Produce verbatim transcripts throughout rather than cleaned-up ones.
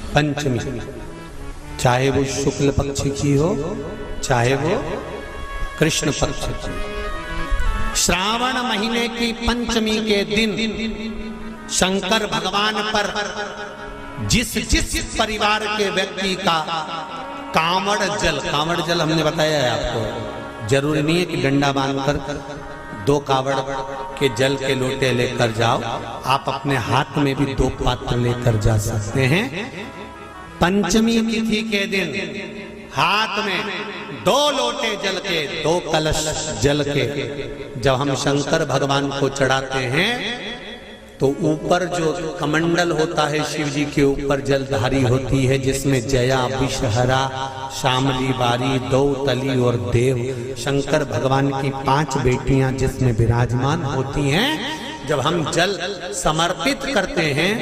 पंचमी, चाहे वो शुक्ल पक्ष की हो चाहे वो कृष्ण पक्ष की। श्रावण महीने की पंचमी के दिन शंकर भगवान पर जिस जिस परिवार के व्यक्ति का कांवड़ जल, कांवड़ जल हमने बताया है आपको, जरूरी नहीं है कि डंडा बांधकर दो कावड़ के जल के लोटे लेकर जाओ, आप अपने हाथ में भी दो पात्र लेकर जा सकते हैं। पंचमी तिथि के दिन हाथ में दो लोटे जल के, दो कलश जल के जब हम शंकर भगवान को चढ़ाते हैं तो ऊपर जो कमंडल होता है शिव जी के ऊपर जलधारी होती है, जिसमें जया, विषहरा, शामली, बारी, दो तली और देव, शंकर भगवान की पांच बेटियां जिसमें विराजमान होती हैं। जब हम जल समर्पित करते हैं,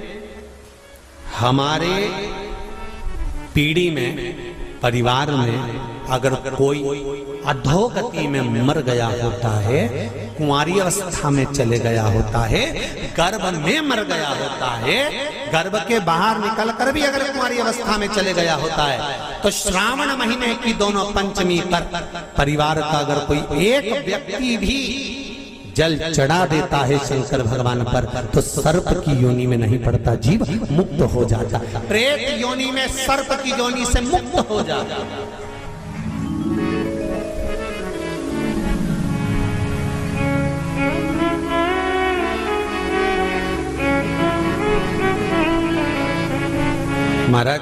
हमारे पीढ़ी में, परिवार में अगर कोई अधोगति में मर गया होता है, कुंवारी अवस्था में चले गया होता है, गर्भ में मर गया होता है, गर्भ के बाहर निकलकर भी अगर कुंवारी अवस्था में चले गया होता है, तो श्रावण महीने की दोनों पंचमी पर परिवार का अगर कोई एक व्यक्ति भी जल चढ़ा देता है शंकर भगवान पर, तो सर्प की योनि में नहीं पड़ता, जीव मुक्त हो जाता, प्रेत योनि में सर्प की योनि से मुक्त हो जाता। महाराज,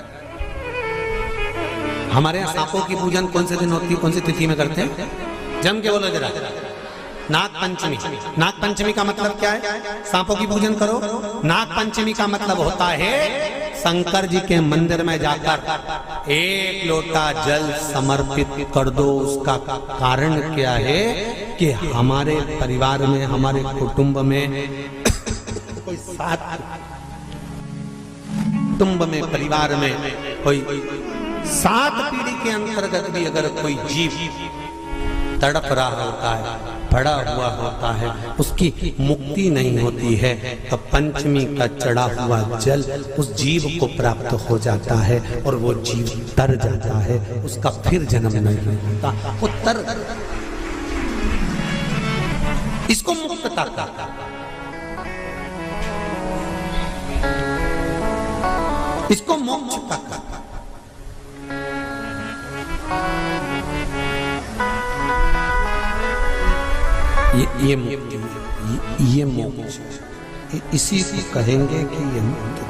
हमारे यहाँ सांपों की पूजन कौन से दिन होती है, कौन सी तिथि में करते हैं? जम के बोलो जरा। नाग पंचमी। नाग पंचमी का मतलब क्या है? सांपों की पूजन करो। नाग पंचमी का मतलब होता है शंकर जी के मंदिर में जाकर एक लोटा जल समर्पित कर दो। उसका कारण क्या है कि हमारे परिवार में, हमारे कुटुंब में कोई सात कुटुंब में, परिवार में कोई सात पीढ़ी के अंतर्गत भी अगर कोई जीव तड़प रहा होता है, पड़ा हुआ होता है, उसकी मुक्ति नहीं होती है, तो पंचमी का चढ़ा हुआ जल उस जीव को प्राप्त हो जाता है और वो जीव तर जाता है, उसका फिर जन्म नहीं होता, वो तर, इसको मुक्तता कहता है, इसको मोक्ष कहता है। ये ये ये, ये मोक्ष, इसी को कहेंगे कि ये